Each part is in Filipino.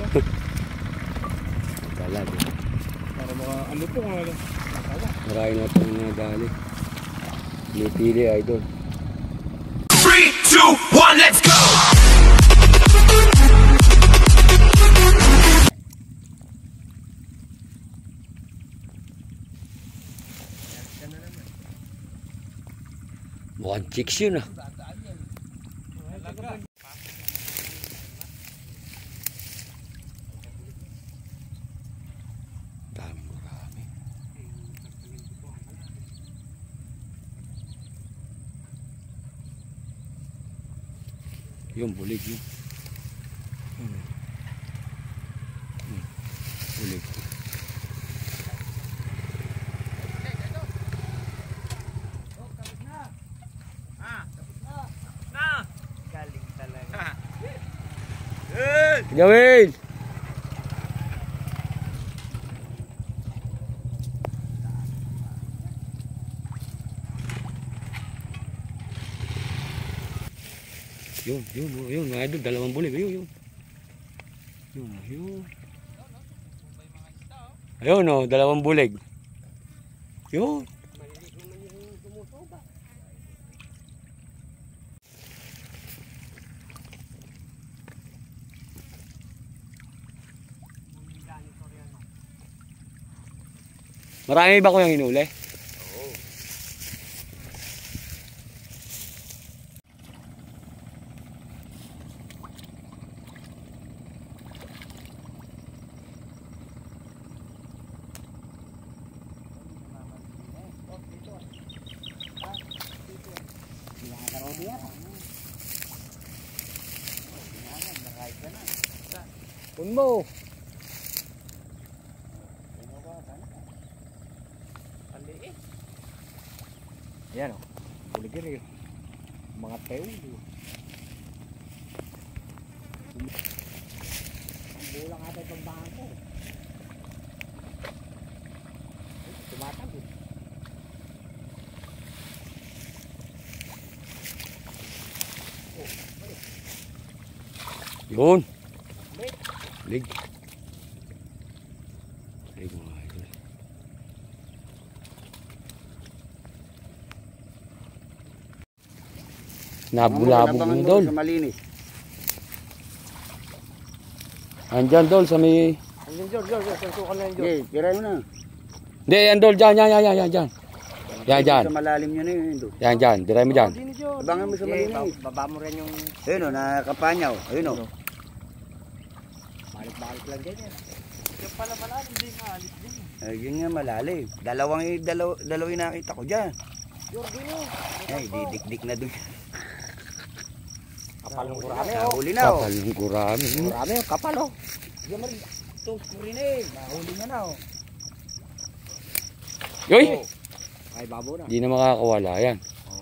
Dalag. Para mga ano po mga ano. Marami na itong nadali. Pinipili, idol. 3, 2, 1, let's go! Mukhang chicks yun ah. Dami, marami. Yung bulig yun. Bulig. Gawin! Yun, mga idol, dalawang bulig. Yun. Ayun o, dalawang bulig. Yun. Marami ba ko yung hinuli? Oo. Pun mo. Yan o, buligir mga teo. Ang bulang ata yung pagbahan ko. Tumatagod. Yun. Lig. Lig mga idol. Nabulabog mo dol. Sa malinis. Andyan dol sa may... Andyan Dol, sansukan na yun Dol. Okay, tira mo na. Hindi, yan dol, dyan. Yan. Sa malalim nyo na yun Dol. Yan, diray mo dyan. Abangan mo sa malinis. Baba mo rin yung... Ayun o, nakapanyaw. Ayun o. Balik lang ganyan. Yung pala malalim, hindi maalit din. Ayun nga malalim. Dalawang nakita ko dyan. Ay, didikdik na doon. Kapal ng kurami o. Huli na o. Kapal ng kurami. Kurami o, kapal o. Diyan mo rin. Itong kurinig. Mahuli na na o. Yoy! Ay, babo na. Hindi na makakawala yan.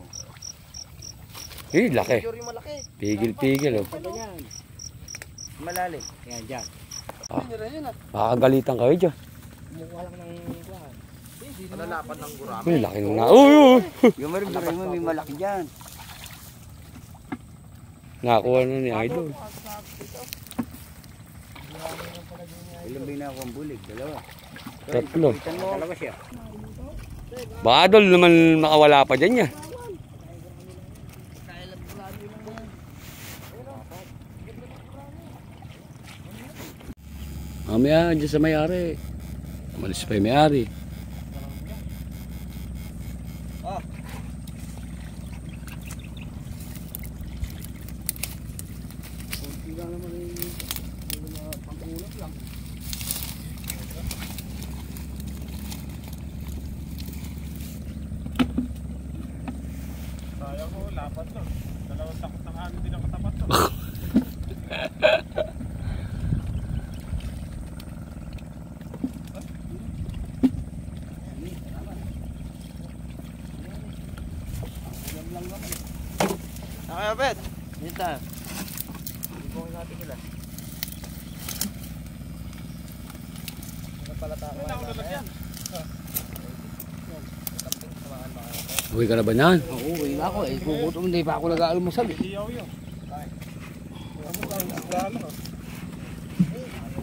Eh, laki. Yung malaki. Pigil oh. Ganyan. Malalim. Yan, dyan. Makakagalitan kayo dyan. Mukha lang ng kuhan. Malalapan ng gurami. Uy, laki nung na. Uy! Yung mo rin, may malaki dyan. Nakakuha na ni idol. Ilan ba yung nakakuha ang bulig? Dalawa. Tatlo. Dalawa siya. Baka dol naman makawala pa dyan yan. Mamaya dyan sa may-ari. Umalis pa yung may-ari. Sayang ko, lapat to. Dalawang takot ng hangin din ang katapat to. Okay, Bet. Dito tayo. Ibungin natin sila. Ano pala tayo? Uwi ka na ba niyan? Oo, uwi na ako eh. Gugutom, hindi pa ako nag-aalmusal eh. Iyaw yun.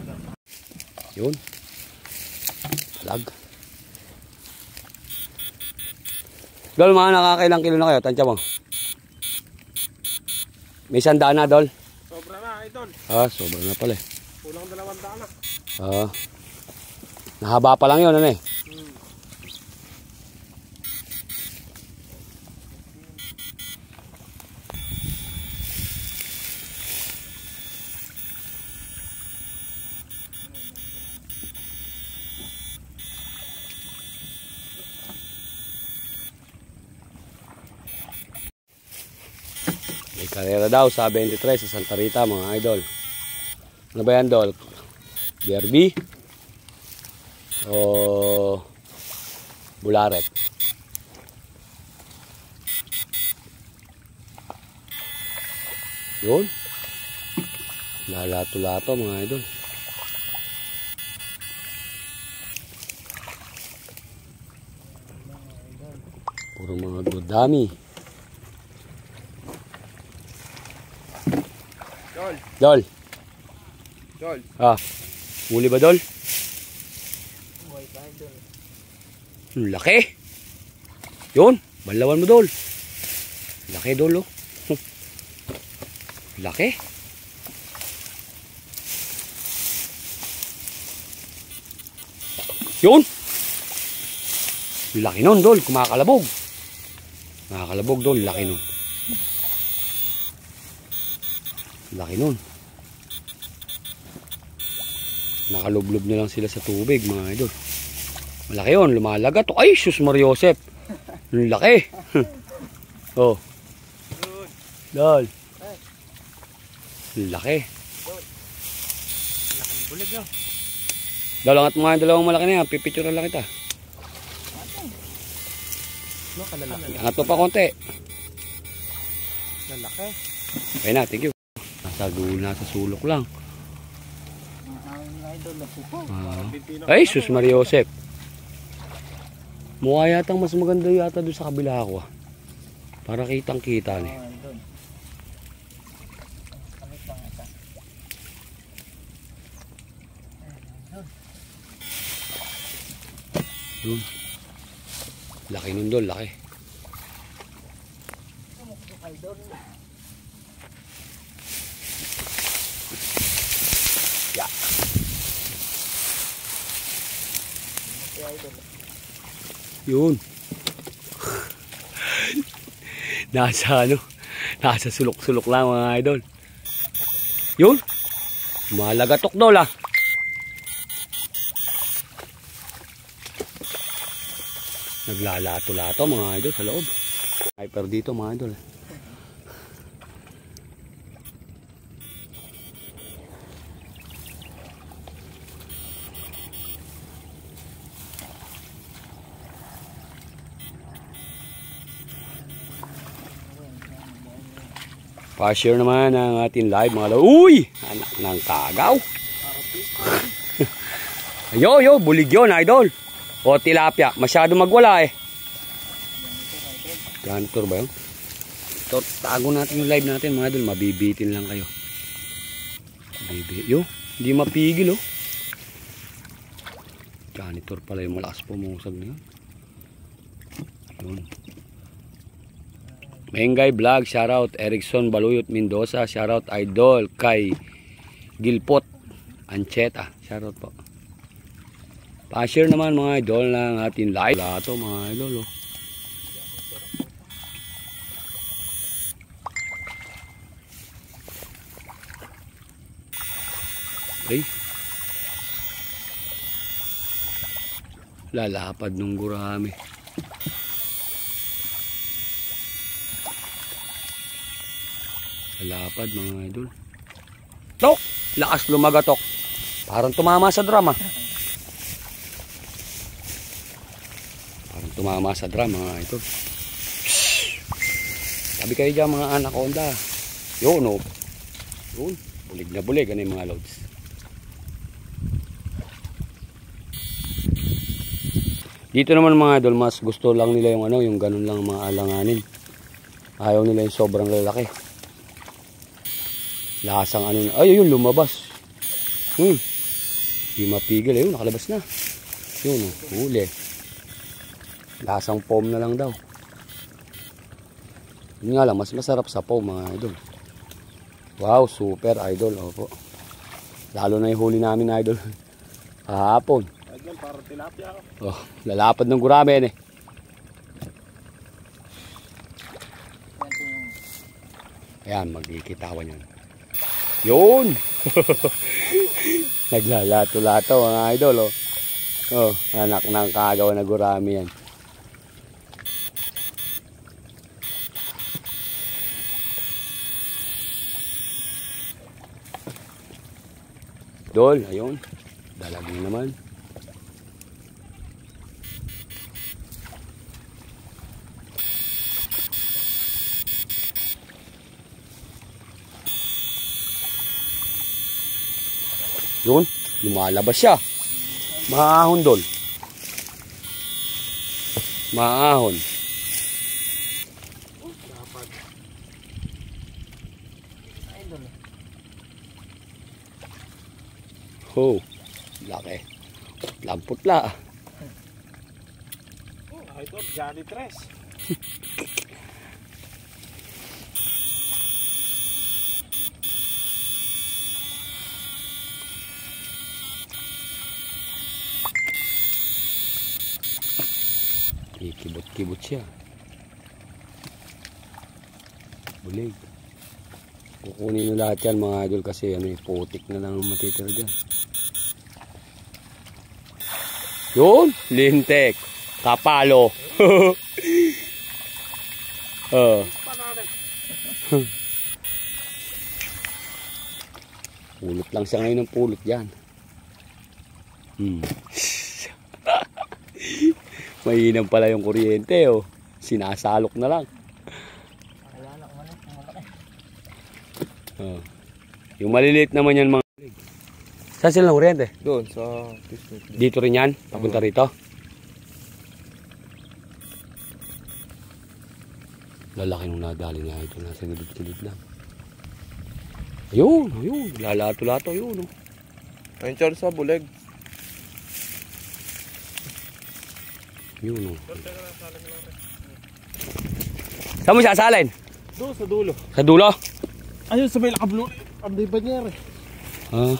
Yun. Lag. Dol, mga nakakailang kilo na kayo? Tansya mo. May 100 na, Dol. Sobra na, idol. Sobra na pala eh. Kulang 200 na. Nahaba pa lang yun, ano eh. May karera daw sa 23 sa Santa Rita, mga idol. Ano ba yan, Dol? Derby? O Bularet? Yun. Lalato-lato, mga idol. Puro mga dami. Dol. Dol. Dol. Huli ba, Dol? Laki. Yun. Balawan mo, Dol. Laki, Dol, oh. Laki. Yun. Laki nun, Dol. Kumakalabog. Kumakalabog, Dol. Laki nun. Laki nun. Nakalublob na lang sila sa tubig, mga idol. Malaki yun, lumalaga to. Ay, sus Mariosep. Laki. Oh. Dol. Laki. Laking bulig na. Dol, angat mo nga yung dalawang malaki na yan. Pipicture lang kita. Angat mo pa konti. Lalaki. Okay na, thank you. Nasa dulo, nasa sulok lang. Ay, sus Mariosep. Mukha yatang mas maganda yata doon sa kabila ako. Para kitang kita ni. Yun. Laki nun doon, laki. Ya. Yun. Nasa nasa sulok-sulok lang, mga idol. Yun. Malagatok daw lah. Naglalato-lato, mga idol, sa loob. Hyper dito, mga idol. Pa-share naman ang ating live, mga idol. Uy! Anak ng kagaw. Yo, bulig yun, idol. O tilapia, masyado magwala eh. Janitor ba yun? Ito, tago natin yung live natin, mga idol. Mabibitin lang kayo. Yo, hindi mapigil oh. Janitor pala yung malakas pumusag na yun. Yun. Mengay Vlog, shoutout Erickson Baluyot Mendoza, shoutout idol kay Gilpot Ancheta, shoutout po. Pa-share naman, mga idol, ng ating live. Lato, mga idol, oh. Okay. Lalapad nung gurami. Lalapad, mga idol. Tok! Lakas lumagatok. Parang tumama sa drama. Tumama sa drum, mga ito. Sabi kayo dyan, mga anaconda. Yun, oh. Yun. Bulig na bulig. Ano yung mga loads? Dito naman, mga idol, mas gusto lang nila yung yung ganun lang mga alanganin. Ayaw nila yung sobrang lalaki. Lasang ay, yun, lumabas. Di mapigil. Ayun, nakalabas na. Yun, huli. Lasang foam na lang daw. Yun nga lang, mas masarap sa foam mga idol. Wow, super idol. Opo. Lalo na yung huli namin idol. Kahapon. Idol, parang tilapia. Oh, lalapad ng gurame yan eh. Ayan, magkikitawan yan. Yun! Naglalato-lato mga idol, oh. Oh, anak ng kagawa na gurami yan. Dol, ayun. Dalagin naman. Yun, lumalabas siya. Maahon, Dol. Maahon. Oh, laki. Lamputla. Idol, Johnny Tres. Kibot-kibot siya. Bulig. Kukunin na lahat yan mga idol kasi ano, putik na lang ang matitira dyan. Yun, lintek. Kapalo. Oh. Pulot lang siya ngayon ng pulot dyan. Mainam pala yung kuryente, oh. Sinasalok na lang. Oh. Yung maliliit naman yan mga... Saan sila ng kuryente? Doon, sa... Dito rin yan? Papunta rito? Lalaki nung nadali na ito. Nasa gilid-gilid lang. Ayun, ayun. Lalato-lato, ayun. Oh. Ayun, Charles, sa buleg. Yun, oh. Saan mo sasalin? Doon, sa dulo. Sa dulo? Ayun, sa may nakablo. Abdi Banyere. Ah.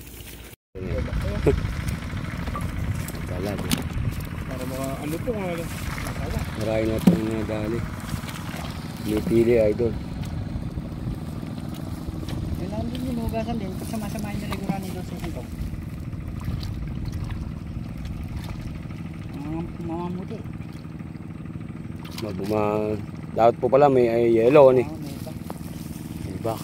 Dalag. Para mga ano po, mga... Marami na itong nadali. Pinipili, idol. Kailangan din yung hugasan din. Sama-samahin nila yung running doon sa sintong. Mamamuti. Dapat po pala may yellow ni. May iba. May box.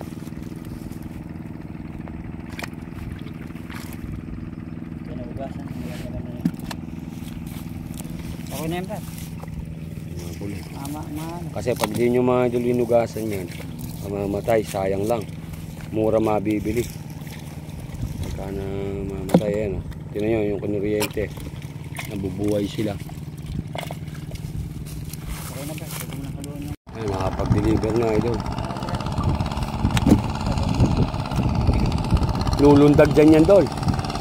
Pinahugasan. Okay na yan pa. Mga bulig. Ano. Kasi pag di nyo mga idol inugasan yan, mamatay, sayang lang. Mura mabibili. Pagka na mamatay yan. Oh. Tignan nyo yung kuryente. Nabubuhay sila. Okay na ba? Pwede mo nakaluan na. Ay, nakapag-deliver na idol. Lulundag dyan yan, Dol.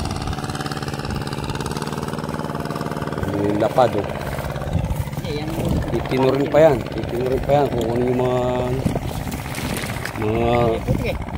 Yung lapad, oh. Yan. Titinurin pa yan. Titinurin pa yan. Kukunin yung mga... Sige.